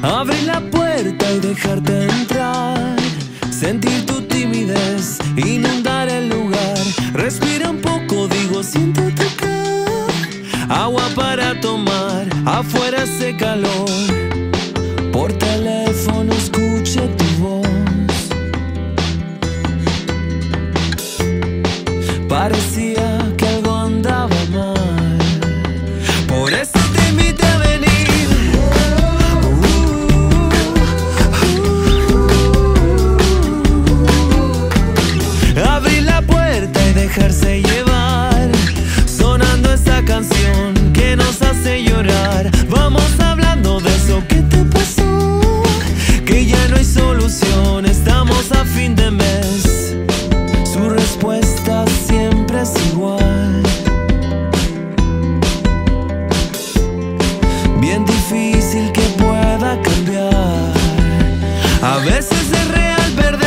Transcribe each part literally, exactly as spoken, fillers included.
Abrir la puerta y dejarte entrar, sentir tu timidez, inundar el lugar. Respira un poco, digo, siéntate acá. Agua para tomar, afuera hace calor. Por teléfono escuché tu voz. Parecía que algo andaba mal, por eso te invité a venir. Abrir la puerta y dejarse llevar, sonando esa canción que nos hace llorar. Vamos hablando de eso que te pasó, que ya no hay solución, estamos a fin de mes. Su respuesta siempre es igual. Bien difícil que pueda cambiar, a veces es real perder.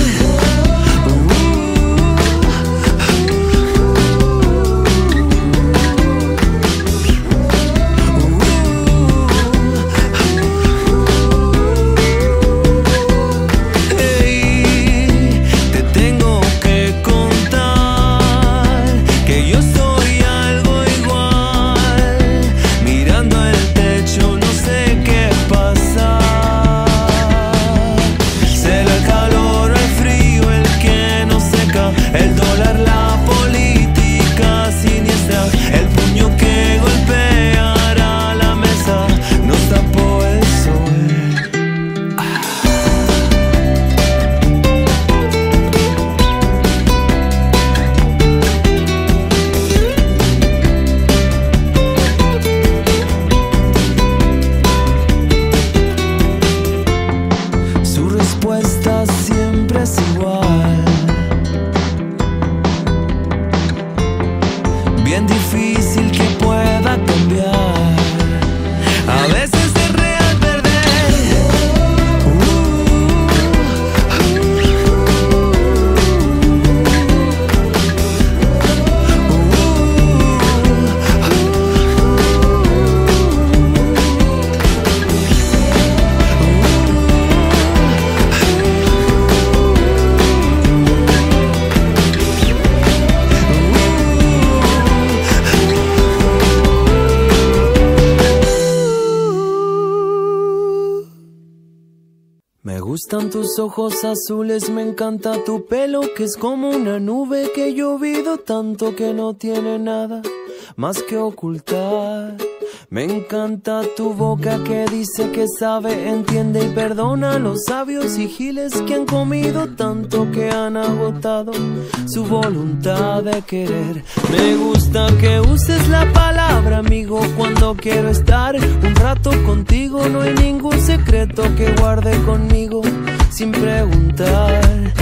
Me gustan tus ojos azules, me encanta tu pelo que es como una nube que he llovido tanto que no tiene nada más que ocultar. Me encanta tu boca que dice que sabe, entiende y perdona a los sabios y giles que han comido tanto que han agotado su voluntad de querer. Me gusta que uses la palabra amigo cuando quiero estar un rato contigo. No hay ningún secreto que guarde conmigo sin preguntar.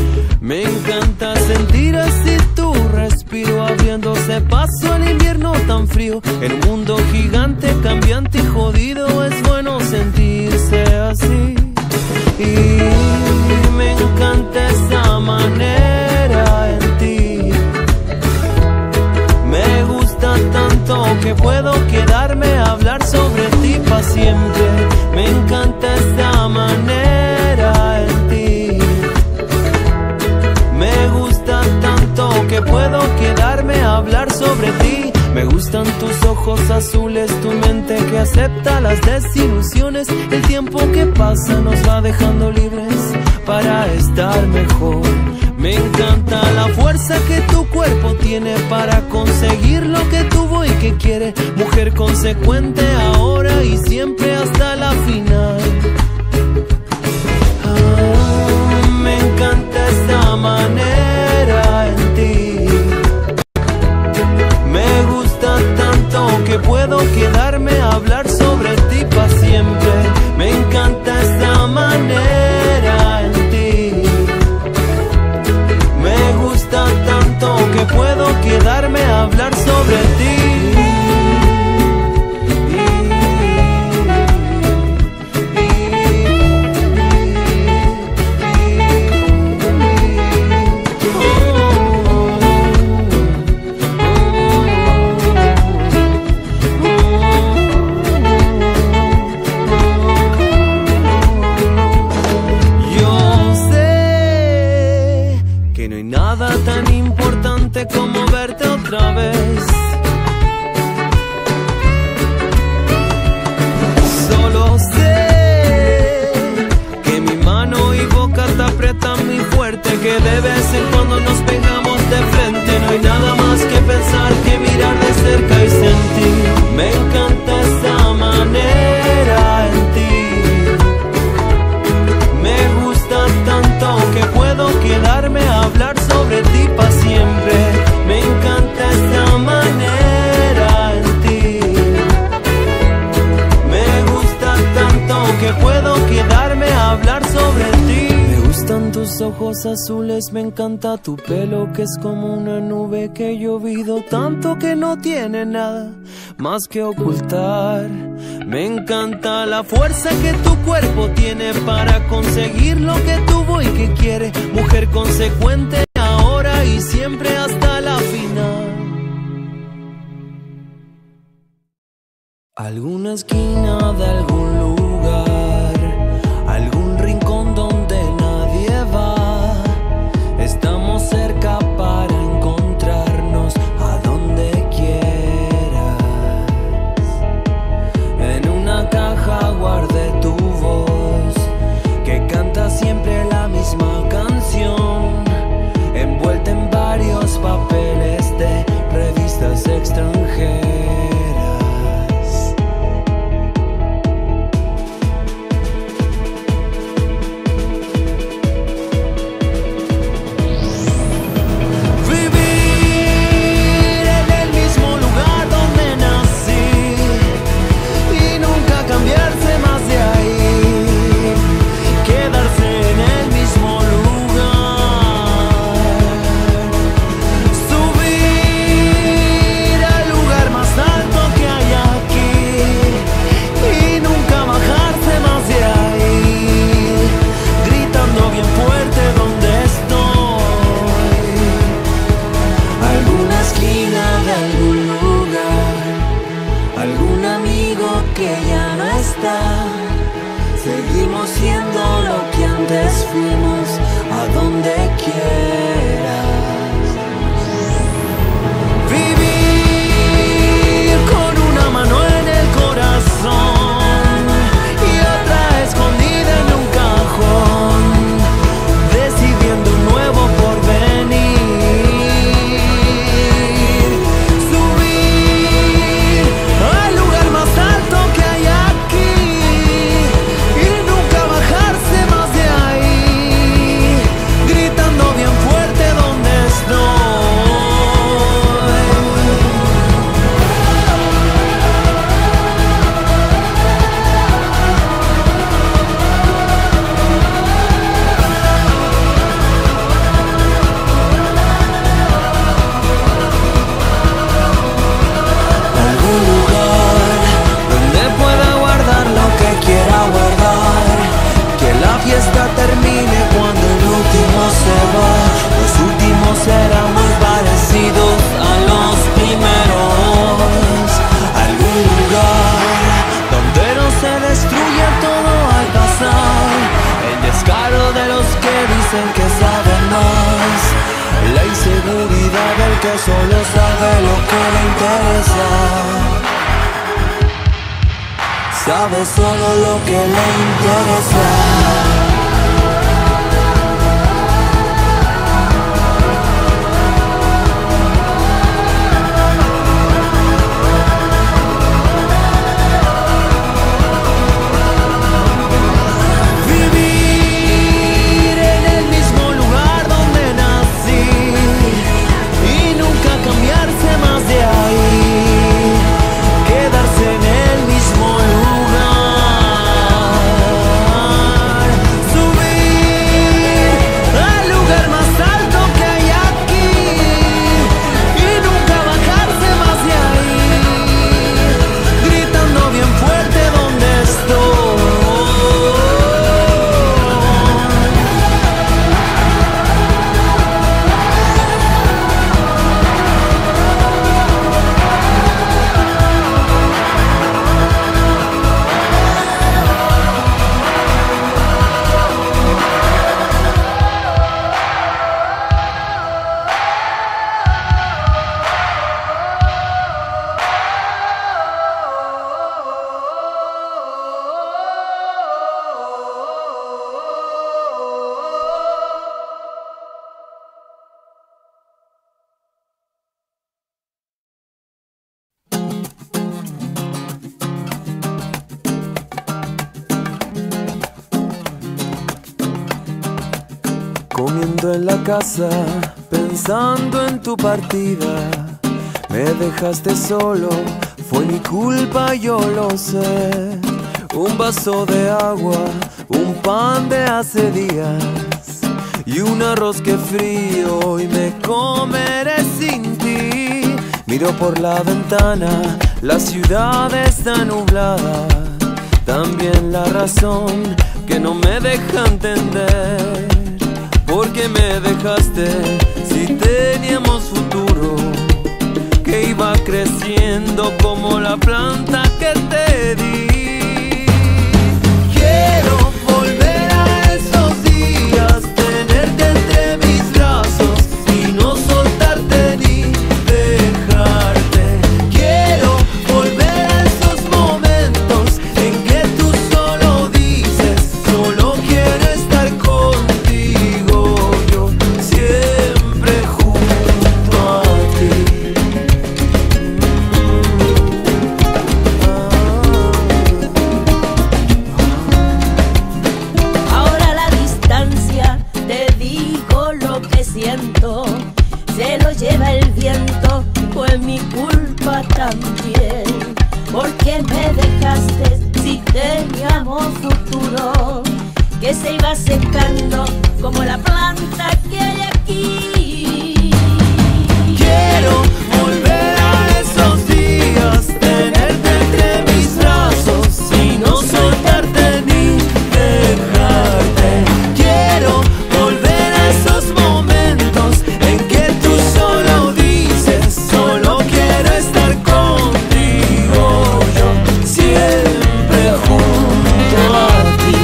Me encanta sentir así tu respiro abriéndose paso al invierno tan frío. En un mundo gigante, cambiante y jodido es bueno sentirse así. Y me encanta esa manera en ti. Me gusta tanto que puedo quedarme a hablar sobre ti para siempre. Me encanta esa manera en ti. Me gusta tanto que puedo quedarme a hablar sobre ti. Me gustan tus ojos azules, tu mente que acepta las desilusiones. El tiempo que pasa nos va dejando libres para estar mejor. Me encanta la fuerza que tu cuerpo tiene para conseguir lo que tuvo y que quiere. Mujer consecuente ahora y siempre hasta la final. Ah, me encanta esta manera en ti. Me gusta tanto que puedo quedarme a hablar sobre ti para siempre. Me encanta esta manera en ti. Me gusta tanto que puedo quedarme a hablar sobre ti. ojos azules, me encanta tu pelo que es como una nube que he llovido tanto que no tiene nada más que ocultar. Me encanta la fuerza que tu cuerpo tiene para conseguir lo que tuvo y que quiere. Mujer consecuente ahora y siempre hasta la final. Alguna esquina de algún lugar, algún rincón donde nadie va. Estamos cerca para encontrarnos a donde quieras. En una caja guardé tu voz, que canta siempre la misma canción, envuelta en varios papeles de revistas extranjeras. Seguimos siendo lo que antes fuimos, a donde quieras. Vivir con una mano en el corazón y otra escondida en un cajón, decidiendo un nuevo porvenir. Subir al lugar más alto que hay aquí y nunca bajarse más de ahí, gritando bien fuerte donde estoy. Algún lugar donde pueda guardar lo que quiera guardar, que la fiesta termine cuando el último se va. Los últimos serán muy parecidos a los primeros. Algún lugar donde no se destruye todo al pasar, el descaro de los que dicen que saben más, la inseguridad del que solo sabe lo que le interesa, sabe solo lo que le interesa. Vivir en el mismo lugar donde nací y nunca cambiarse más de ahí, quedarse en el mismo lugar. Subir al lugar más alto que hay aquí y nunca bajarse más de ahí, gritando bien fuerte donde estoy. Comiendo en la casa, pensando en tu partida, me dejaste solo, fue mi culpa, yo lo sé. Un vaso de agua, un pan de hace días y un arroz que frío y me comeré sin ti. Miro por la ventana, la ciudad está nublada. También la razón que no me deja entender por qué me dejaste si teníamos futuro, que iba creciendo como la planta que te di. Quiero volver a esos días, tenerte entre mis brazos y no soltarte ni dejarte. Quiero volver a esos momentos en que tú solo dices, solo quiero estar contigo, yo siempre junto a ti. Ahora a la distancia te digo lo que siento, se lo lleva el viento, fue mi culpa también. Porque me dejaste si teníamos futuro, que se iba secando como la planta que hay aquí. Quiero volver a esos días, tenerte entre mis brazos y no soltarte ni dejarte. Quiero volver a esos momentos en que tú solo dices, solo quiero estar contigo, yo siempre junto a ti.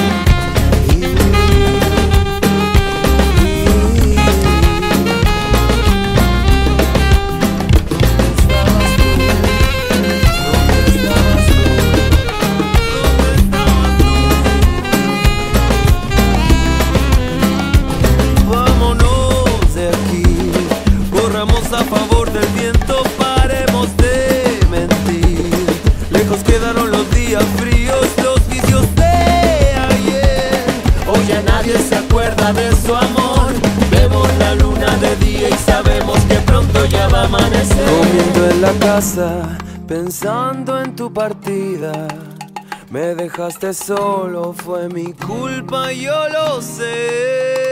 Vámonos de aquí, corramos a favor del viento, paremos de mentir. Lejos quedaron los días fríos, los vicios de ayer. Hoy ya nadie se acuerda de su amor. Vemos la luna de día y sabemos que pronto ya va a amanecer. Comiendo en la casa, pensando en tu partida. Me dejaste solo, fue mi culpa, yo lo sé.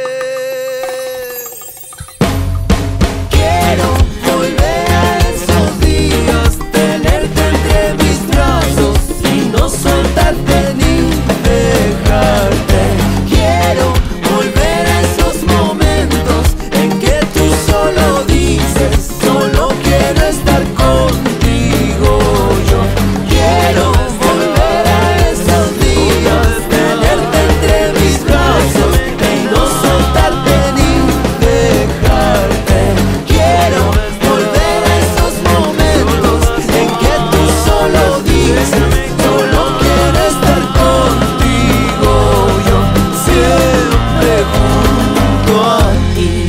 Quiero volver a esos días, tenerte entre mis brazos y no soltarte ni dejarte. Quiero volver a esos momentos en que tú solo dices, solo quiero estar contigo, yo quiero volver a esos días, tenerte entre mis brazos y no soltarte ni dejarte. Quiero volver a esos momentos en que tú solo dices, solo quiero estar contigo, yo siempre junto a ti.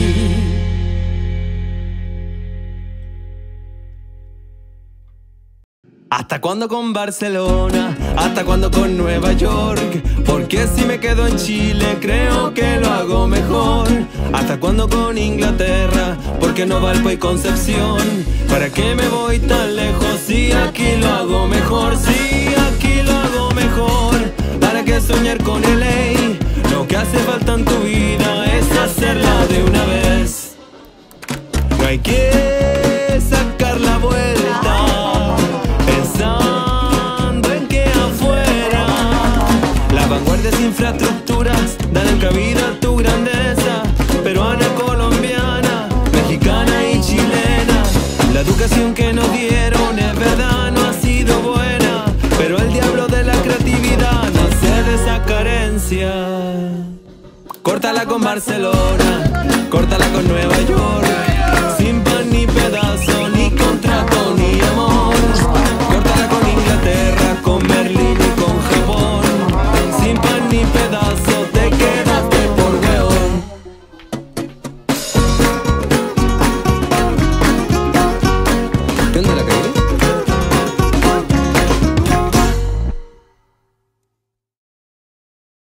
¿Hasta cuándo con Barcelona? ¿Hasta cuándo con Nueva York? Porque si me quedo en Chile creo que lo hago mejor. ¿Hasta cuándo con Inglaterra? Porque no Valpo y Concepción. ¿Para qué me voy tan lejos si aquí lo hago mejor? Si aquí lo hago mejor. ¿Para qué soñar con L A? Lo que hace falta en tu vida es hacerla de una vez. No hay que sacar la vuelta pensando en que afuera las vanguardias infraestructuras dan cabida a tu grandeza. Peruana, colombiana, mexicana y chilena. La educación que nos dieron es verdad, no ha sido buena, pero el diablo de la creatividad nace de esa carencia. Córtala con Barcelona, córtala con Nueva York.